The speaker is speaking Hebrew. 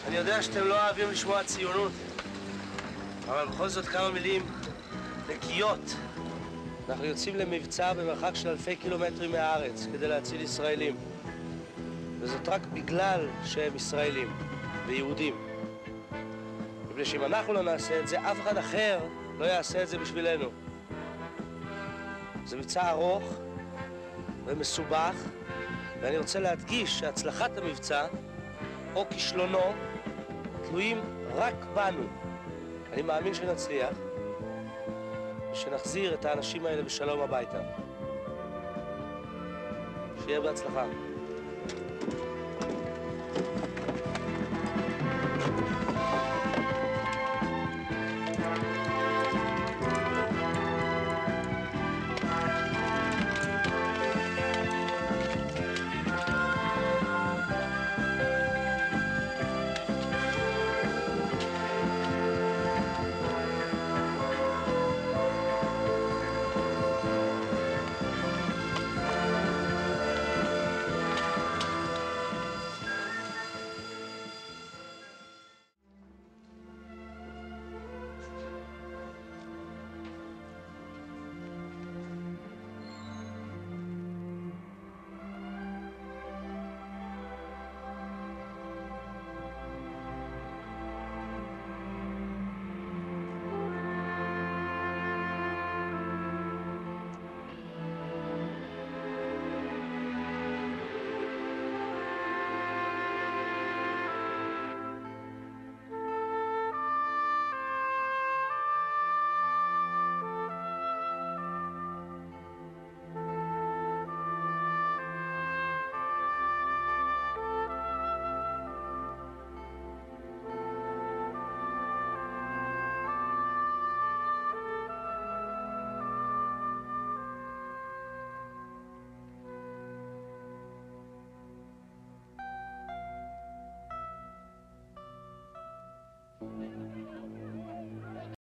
אני יודע שאתם לא אוהבים לשמוע ציונות, אבל בכל זאת כמה מילים נקיות. אנחנו יוצאים למבצע במרחק של אלפי קילומטרים מהארץ כדי להציל ישראלים. וזאת רק בגלל שהם ישראלים ויהודים. מפני שאם אנחנו לא נעשה את זה, אף אחד אחר לא יעשה את זה בשבילנו. זה מבצע ארוך ומסובך, ואני רוצה להדגיש שהצלחת המבצע או כישלונו תלויים רק בנו. אני מאמין שנצליח ושנחזיר את האנשים האלה בשלום הביתה. שיהיה בהצלחה.